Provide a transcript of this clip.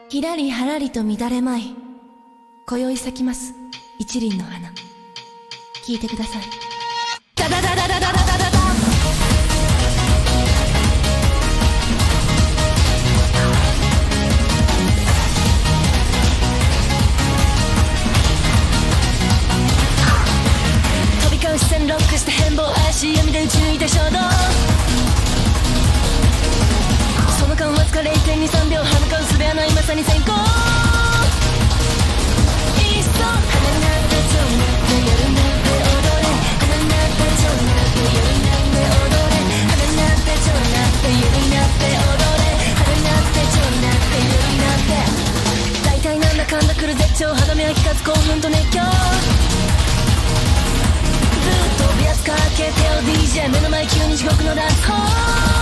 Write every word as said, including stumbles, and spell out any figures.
ひらりはらりと乱れまい、今宵咲きます一輪の花。聞いてください。ダダダダダダダダダ飛び交う視線ロックして変貌、怪しい闇で打ち抜いた衝動。その間わずか れいてんにさんびょう、歯向かうすべはないまさに先行。いっそ花になって蝶になって夜になって踊れ、花になって蝶になって夜になって踊れ、花になって蝶になって夜になって踊れ、花になって蝶になって夜になって。大体なんだかんだ来る絶頂、歯止めは利かず興奮と熱狂。ずっと飛びやすかけてよ ディージェー、目の前急に地獄のダンスホール。